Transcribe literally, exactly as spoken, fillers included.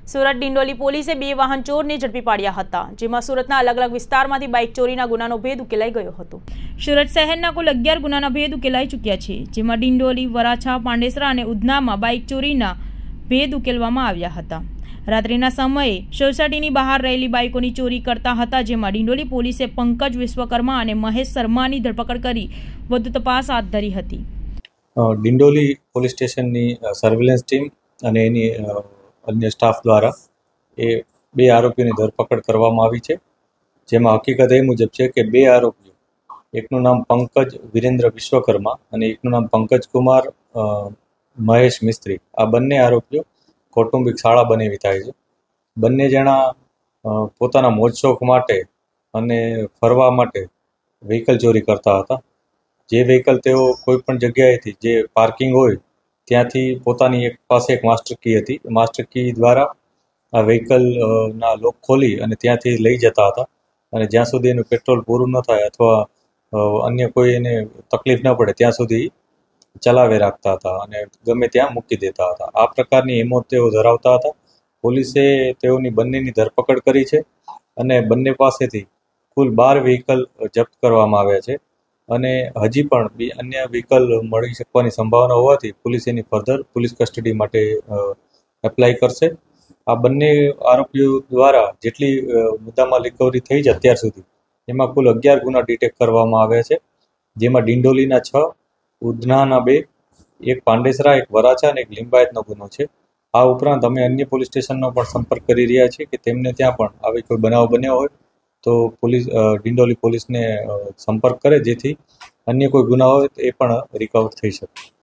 સુરત ડિંડોલી પોલીસે બે વાહન ચોરને ઝડપી પાડ્યા હતા, જેમાં સુરતના અલગ અલગ વિસ્તારમાંથી બાઇક ચોરીના ગુનાનો ભેદ ઉકેલાઈ ગયો હતો। સુરત શહેરના કુલ અગિયાર ગુનાના ભેદ ઉકેલાઈ ચૂક્યા છે, જેમાં ડિંડોલી, વરાછા, પાંડેસરા અને ઉધનામાં બાઇક ચોરીના ભેદ ઉકેલવામાં આવ્યા હતા। રાત્રિના સમયે સોસાયટીની બહાર રહેલી બાઇકોની ચોરી કરતા હતા, જેમાં ડિંડોલી પોલીસે પંકજ વિશ્વકર્મા અને મહેશ શર્માની ધરપકડ કરી વધુ તપાસ હાથ ધરી હતી। ડિંડોલી પોલીસ સ્ટેશનની સર્વેલન્સ ટીમ અને એની અન્ય સ્ટાફ દ્વારા એ બે આરોપીઓની ધરપકડ કરવામાં આવી છે, જેમાં હકીકત એ મુજબ છે કે બે આરોપીઓ, એકનું નામ પંકજ વિરેન્દ્ર વિશ્વકર્મા અને એકનું નામ પંકજ કુમાર મહેશ મિસ્ત્રી, આ બંને આરોપીઓ કૌટુંબિક શાળા બનેવી થાય છે। બંને જણા પોતાના મોજ શોખ માટે અને ફરવા માટે વ્હીકલ ચોરી કરતા હતા। જે વ્હીકલ તેઓ કોઈ પણ જગ્યાએથી જે પાર્કિંગ હોય ત્યાંથી પોતાની એક પાસે એક માસ્ટર કી હતી, માસ્ટર કી દ્વારા આ વ્હીકલના લોક ખોલી અને ત્યાંથી લઈ જતા હતા અને જ્યાં સુધી એનું પેટ્રોલ પૂરું ન થાય અથવા અન્ય કોઈ એને તકલીફ ન પડે ત્યાં સુધી ચલાવે રાખતા હતા અને ગમે ત્યાં મૂકી દેતા હતા। આ પ્રકારની હિંમત તેઓ ધરાવતા હતા। પોલીસે તેઓની બંનેની ધરપકડ કરી છે અને બંને પાસેથી કુલ બાર વ્હીકલ જપ્ત કરવામાં આવ્યા છે અને હજી પણ બી અન્ય વ્હીકલ મળી શકવાની સંભાવના હોવાથી પોલીસ એની ફર્ધર પોલીસ કસ્ટડી માટે એપ્લાય કરશે। આ બંને આરોપીઓ દ્વારા જેટલી મુદ્દામાં રિકવરી થઈ છે અત્યાર સુધી, એમાં કુલ અગિયાર ગુના ડિટેક્ટ કરવામાં આવ્યા છે, જેમાં ડિંડોલીના છ, ઉધનાના બે, એક પાંડેસરા, એક વરાછા અને એક લિંબાયતનો ગુનો છે। આ ઉપરાંત અમે અન્ય પોલીસ સ્ટેશનનો પણ સંપર્ક કરી રહ્યા છીએ કે તેમને ત્યાં પણ આવી કોઈ બનાવ બન્યો હોય તો પોલીસ ડિંડોલી પોલીસને સંપર્ક કરે, જેથી અન્ય કોઈ ગુના હોય એ પણ રિકવર થઈ શકે।